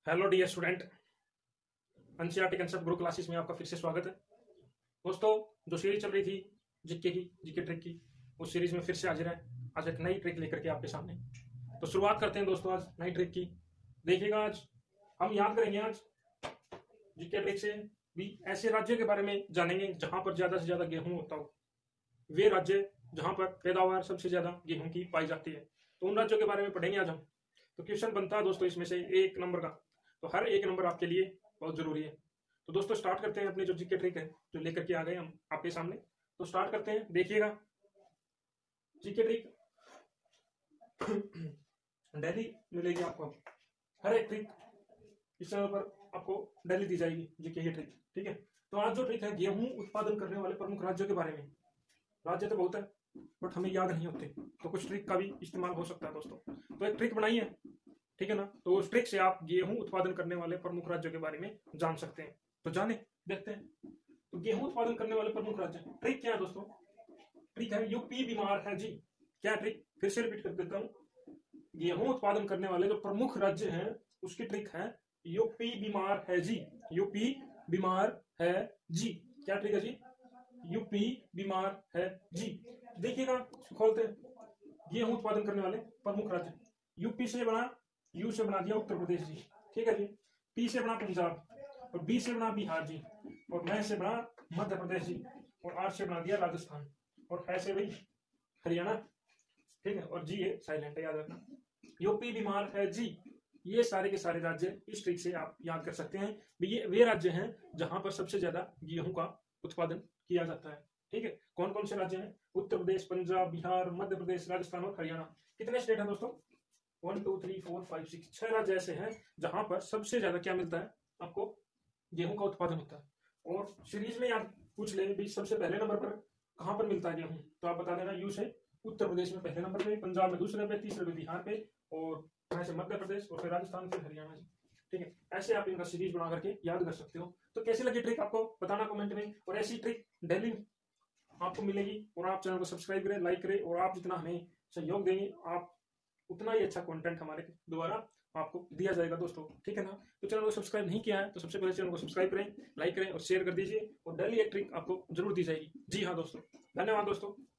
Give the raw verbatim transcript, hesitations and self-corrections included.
Hello dear student, NCERT concept group classes में आपका फिर से स्वागत है। दोस्तों, जो सीरीज चल रही थी जीके की जीके ट्रिक की, उस सीरीज में फिर से हाजिर है आज एक नई ट्रिक लेकर के आपके सामने। तो शुरुआत करते हैं दोस्तों आज नई ट्रिक की। देखिएगा, आज हम याद करेंगे आज जीके ट्रिक से भी ऐसे राज्यों के बारे में जानेंगे जहां पर ज्यादा से ज्यादा गेहूं होता हो, वे राज्य जहां पर पैदावार सबसे ज्यादा गेहूं की पाई जाती है। तो उन राज्यों के बारे में पढ़ेंगे आज हम। तो क्वेश्चन बनता है दोस्तों इसमें से एक नंबर का, तो हर एक नंबर आपके लिए बहुत जरूरी है। तो दोस्तों स्टार्ट करते हैं अपनी जो जीके ट्रिक है जो लेकर के आ गए हम आपके सामने। तो स्टार्ट करते हैं। देखिएगा, जीके ट्रिक डेली मिलेगी आपको, हर एक ट्रिक इस चैनल पर आपको डेली दी जाएगी जीके की ट्रिक, ठीक है। तो आज जो ट्रिक है गेहूं उत्पादन करने वाले प्रमुख राज्यों के बारे में। राज्य तो बहुत है बट हमें याद नहीं होते, तो कुछ ट्रिक का भी इस्तेमाल हो सकता है दोस्तों। तो एक ट्रिक बनाई है, ठीक है ना। तो उस ट्रिक से आप गेहूं उत्पादन करने वाले प्रमुख राज्यों के बारे में जान सकते हैं। तो जाने देखते हैं। तो गेहूं उत्पादन करने वाले प्रमुख राज्य, ट्रिक क्या है दोस्तों? ट्रिक है यूपी बीमार है जी। क्या ट्रिक? फिर से रिपीट कर देता हूं। गेहूं उत्पादन करने वाले जो प्रमुख राज्य हैं उसकी ट्रिक है यूपी बीमार है जी। यूपी बीमार है जी। क्या ट्रिक है जी? यूपी बीमार है जी। देखिएगा, खोलते हैं। गेहूं उत्पादन करने वाले प्रमुख राज्य, यूपी से बना, यू से बना दिया उत्तर प्रदेश जी, ठीक है जी। पी से बना पंजाब, और बी से बना बिहार जी, और मैं से बना मध्य प्रदेश जी, और आर से बना दिया राजस्थान, और है से भाई हरियाणा, ठीक है। और जी ये साइलेंट है, याद रखना। यूपी बीमार है जी। ये सारे के सारे राज्य इस ट्रिक से आप याद कर सकते हैं। ये वे राज्य हैं जहां पर सबसे ज्यादा गेहूं का उत्पादन किया जाता है, ठीक है। कौन कौन से राज्य हैं? उत्तर प्रदेश, पंजाब, बिहार, मध्य प्रदेश, राजस्थान और हरियाणा। कितने स्टेट हैं दोस्तों? One two three four five six, छह राज्य ऐसे हैं जहां पर सबसे ज्यादा क्या मिलता है आपको? गेहूं का उत्पादन होता है। और सीरीज में याद पूछ ले भी सबसे पहले नंबर पर कहां पर मिलता है गेहूं, तो आप बता देना। यू से उत्तर प्रदेश में पहले नंबर पे, पंजाब में दूसरे पे, तीसरे पे बिहार पे, और ऐसे मध्य प्रदेश, और फिर राजस्थान, फिर हरियाणा जी, ठीक है। ऐसे आप इनका सीरीज बना करके याद कर सकते हो। तो कैसी लगी ट्रिक आपको बताना कमेंट में, और ऐसी ट्रिक डेली आपको मिलेगी। और आप चैनल को सब्सक्राइब करें, लाइक करें, और आप जितना हमें सहयोग देंगे आप उतना ही अच्छा कंटेंट हमारे द्वारा आपको दिया जाएगा दोस्तों, ठीक है ना। तो चैनल को सब्सक्राइब नहीं किया है तो सबसे पहले चैनल को सब्सक्राइब करें, लाइक करें और शेयर कर दीजिए, और डेली एक ट्रिक आपको जरूर दी जाएगी। जी हाँ दोस्तों, धन्यवाद दोस्तों।